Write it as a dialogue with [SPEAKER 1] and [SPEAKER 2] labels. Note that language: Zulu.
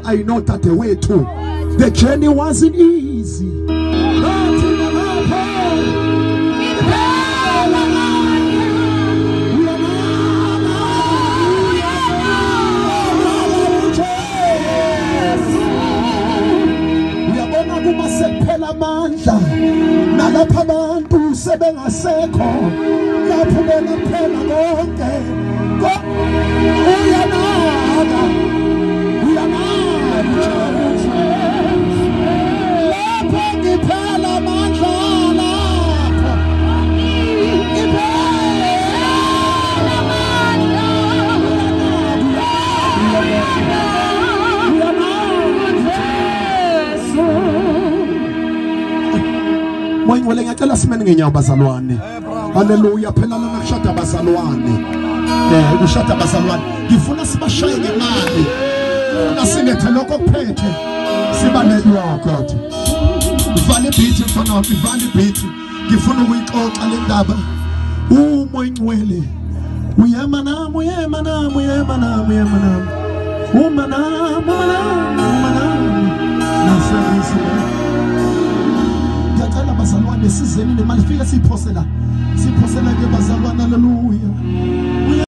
[SPEAKER 1] I know that the way too. The journey wasn't easy. Amandla nalapha abantu sebengasekho lapho bona phela konke uyanaka lapho ngiphela amandla lapho ngiphela amandla Moyingwele ngiyacela simene ngenyawo bazalwane. Haleluya, phela lana kushada bazalwane. Kushada bazalwane. Ngifuna sibashaye ngemali. Asingethe lokho kuphethe. Siba neyogodo. Ivale beat mfana wami, ivale beat. Ngifuna ukuyixoxa le ndaba. Moyingwele. Uyema nami, uyema nami, uyema nami, uyema nami. Uma nami, uma nami, uma nami. Nasebenzile. Ngiyacela bazalwane sizeni nemali fika siphosela ke bazalwane. Haleluya.